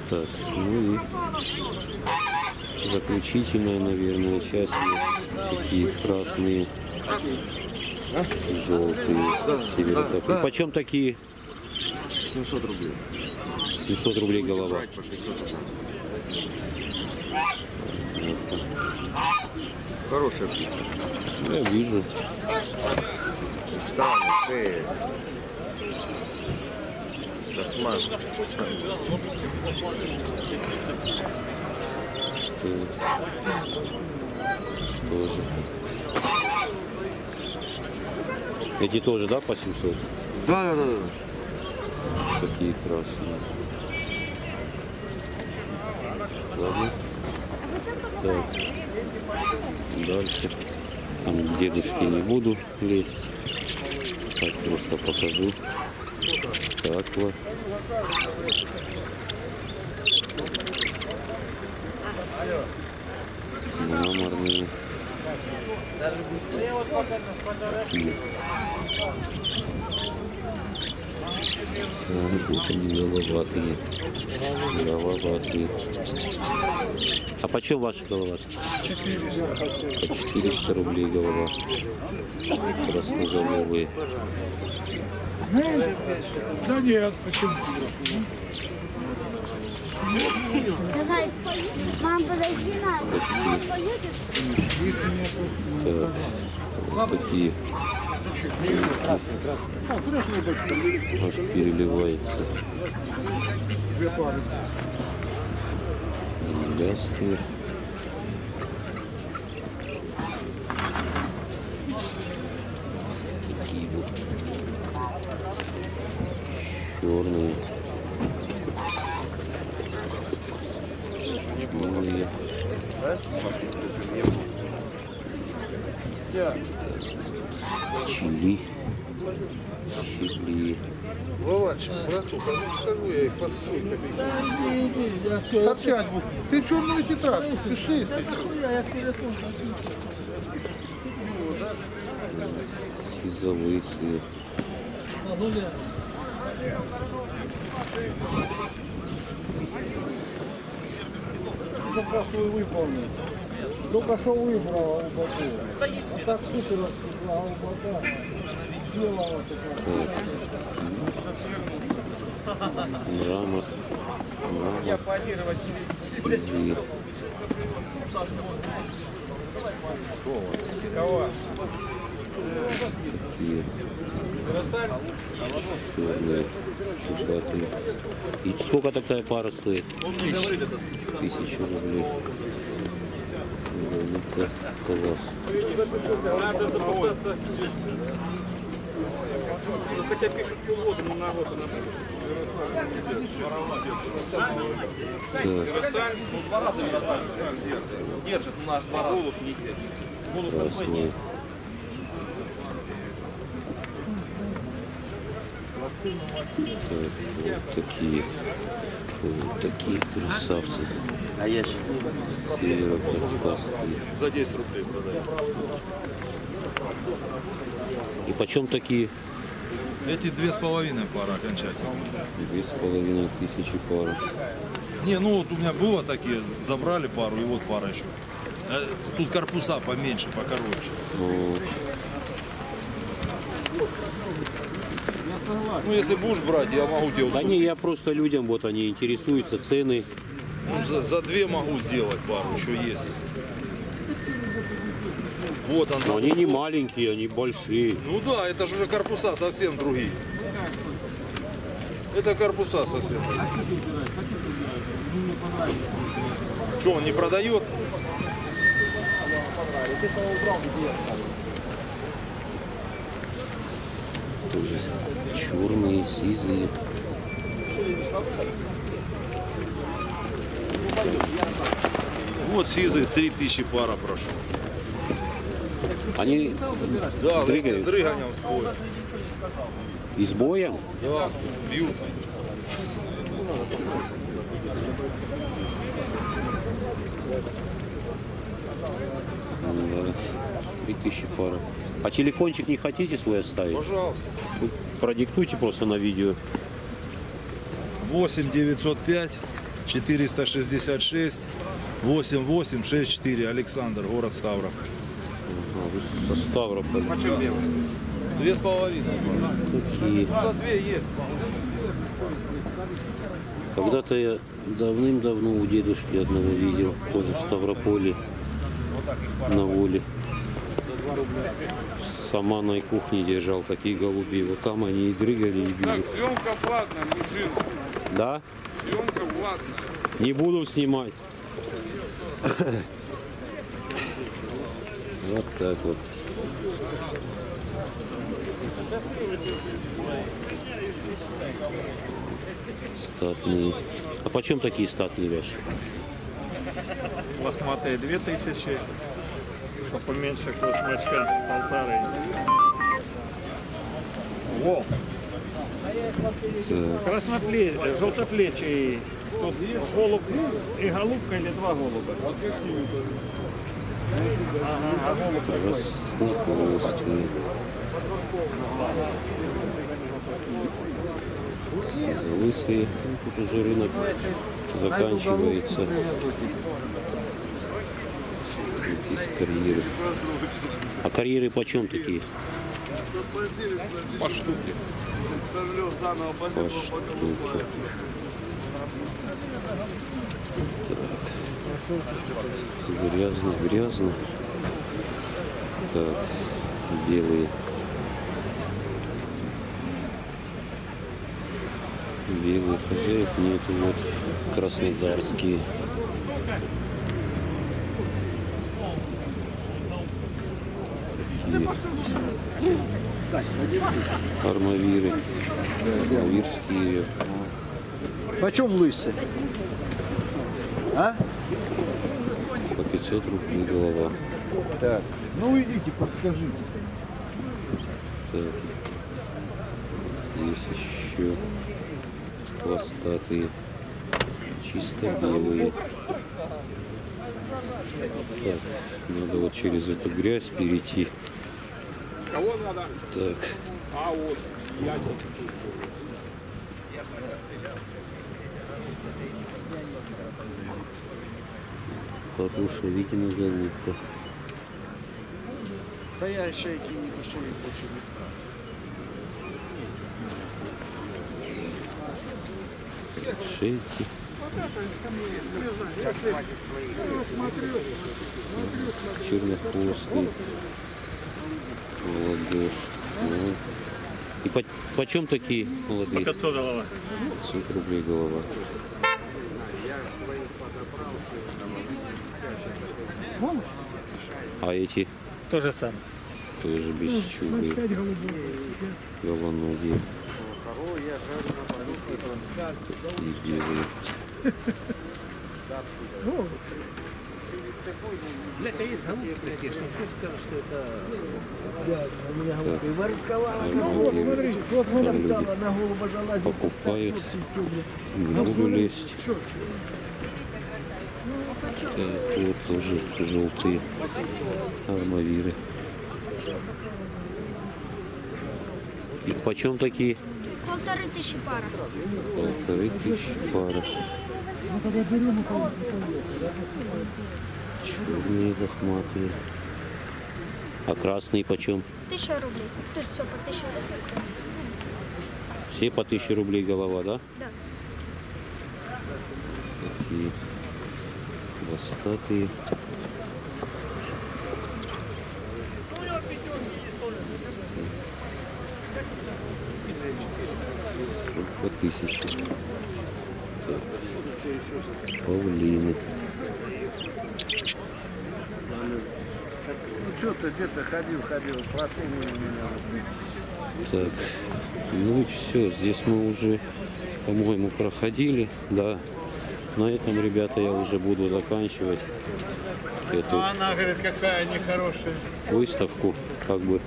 Так, ну и заключительная, наверное, часть. Такие красные, желтые, северо-западные. Почем такие? 700 рублей. 700 рублей голова. Хорошая птица. Я вижу. Стан, шея. Косман. Тоже. Эти тоже, да, по 700? Да. Такие красные. Ладно. Так. Дальше. Там к дедушке не буду лезть. Так, просто покажу. Так вот. Мраморные. Такие. Вот они головатые. Головатые. А почем ваши головатые? 400. По 400 рублей голова. Красноголовые. Да нет, почему? Давай, мам, подожди, надо. Мам, поедешь? Так, вот такие. Аж переливается. Лястые. Такие вот. Черные. Белые. Чили. Вовачик, братуха, ну скажу я их постой. Торчать буду. Ты черную тетрадку, пиши. Сизовые свет. Только что выполнил. Только что выбрала у боку. А так супер у бока. Делала Мрамор. Сизые. Такие. Черные. Чужатые. И сколько такая пара стоит? 1000 рублей. Ну-ка, класс. Надо запасаться. Хотя пишут пилоты, но на вот она. Держит у нас два голубь не держит. Красные. Так, вот такие. Вот такие красавцы. А я Северо-кавказские. за 10 рублей продаю. И почем такие? Эти 2,5 пары окончательно. 2500 пара. Не, ну вот у меня было такие, забрали пару, и вот пара еще. Тут корпуса поменьше, покороче. Ну если будешь брать, я могу тебе Да уступить. не, я просто людям, вот они интересуются, цены. Ну, за 2 могу сделать пару, еще есть. Вот он. Но они не маленькие, они большие. Ну да, это же уже корпуса совсем другие. Это корпуса совсем другие. Что, он не продает? Тоже черные, сизые. Вот сизый 3000 пара прошу. Они Да, с дрыгают дрыганием с боем. и с боем. Да, бьют. Да, 3000 пара. А телефончик не хотите свой оставить? Пожалуйста. Вы продиктуйте просто на видео. 8 905 466 8864. Александр, город Ставрополь. Со Ставрополя. 2,5. Такие. За 2 есть. Когда-то я давным-давно у дедушки одного видел, тоже в Ставрополе, на воле. В саманной кухне держал такие голуби. Вот там они и дрыгали, и били. Так, съемка платная, мужчина. Да? Съемка платная. Не буду снимать. Вот так вот. Статные. А почем такие статные вяжи? Лохматые 2000, что поменьше кусмачка 1500. Во! Желтоплечий. Тут голуб и голубка или 2 голуба? Ага, а голубь такой. Распухлостные. Лысые. Тут уже рынок заканчивается. Здесь карьеры. А карьеры почем такие? По штуке. По штуке. Грязно, грязно. Так, белые. Белых хозяев нету, вот краснодарские. Такие. Армавиры. Армавирские. Почем лысый? А? По 500 рублей голова. Так. Ну идите, подскажите. Так. Есть еще хвостатые, чисто белые. Так, надо вот через эту грязь перейти. Кого надо? Так, А вот, я хорошая, видимо, голубка. Да я шейки не душевик больше не ставлю. Шейки. Чернохвостый. Молодежь. Вот. И почем такие молодые? 500 голова. 500 рублей голова. А эти То же самое. тоже бесчубые. Головоногие. Такие белые. Вот смотрите, вот смотрите, Там на голуба залазит. покупают. Не буду лезть. Так, вот тоже желтые армавиры. И почем такие? 1500 пара. 1500 пара. Черные лохматые. А красные почем? 1000 рублей. Тут все по 1000 рублей. Все по 1000 рублей голова, да? Да. Такие хвостатые. По 1000. Так. Павлины. Ну что ты где-то ходил, просунул меня. Так, ну и все, здесь мы уже, по-моему, проходили, да. На этом, ребята, я уже буду заканчивать эту Она говорит, какая нехорошая. выставку, как бы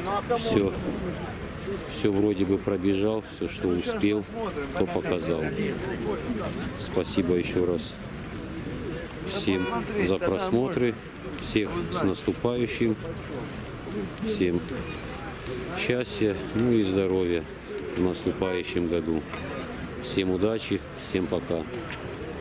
все вроде бы пробежал, все, что успел, то показал. Спасибо еще раз всем за просмотры, всех с наступающим, всем счастья, ну и здоровья в наступающем году. Всем удачи, всем пока.